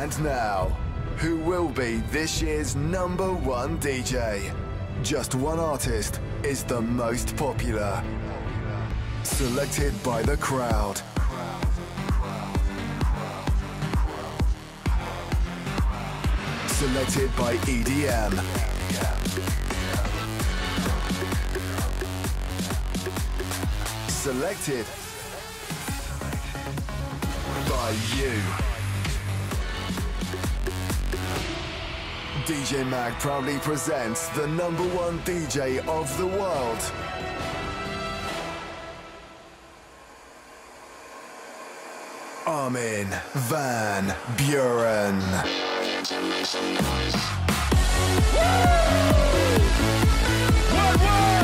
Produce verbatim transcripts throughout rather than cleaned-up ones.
And now, who will be this year's number one D J? Just one artist is the most popular. Selected by the crowd. Selected by E D M. Selected by you. D J Mag proudly presents the number one D J of the world. Armin Van Buuren. What, what?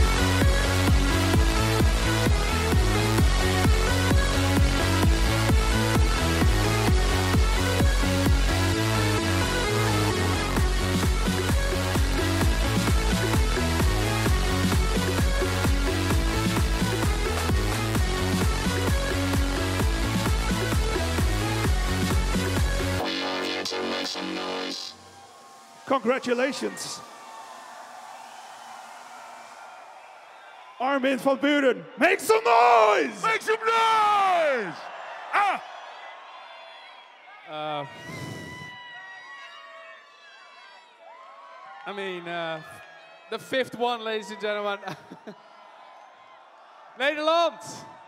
Congratulations. Armin Van Buuren, make some noise! Make some noise! Ah! Uh, I mean, uh, the fifth one, ladies and gentlemen. Nederland!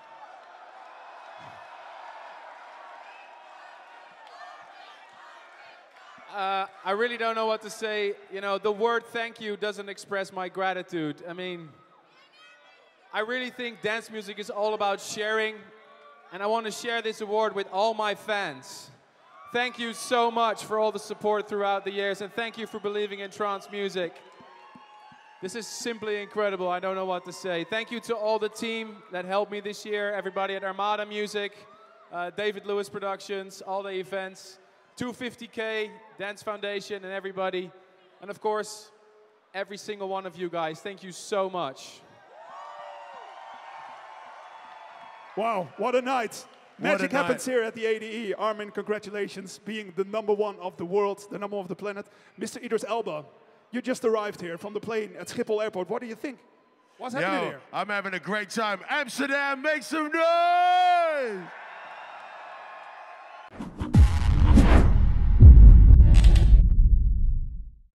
Uh, I really don't know what to say. You know, the word thank you doesn't express my gratitude. I mean, I really think dance music is all about sharing, and I want to share this award with all my fans. Thank you so much for all the support throughout the years, and thank you for believing in trance music. This is simply incredible. I don't know what to say. Thank you to all the team that helped me this year, everybody at Armada Music, uh, David Lewis Productions, all the events. two fifty K, Dance Foundation, and everybody. And of course, every single one of you guys. Thank you so much. Wow, what a night. Magic a happens night. here at the A D E. Armin, congratulations, being the number one of the world, the number one of the planet. Mister Idris Elba, you just arrived here from the plane at Schiphol Airport. What do you think? What's happening Yo, here? I'm having a great time. Amsterdam, make some noise!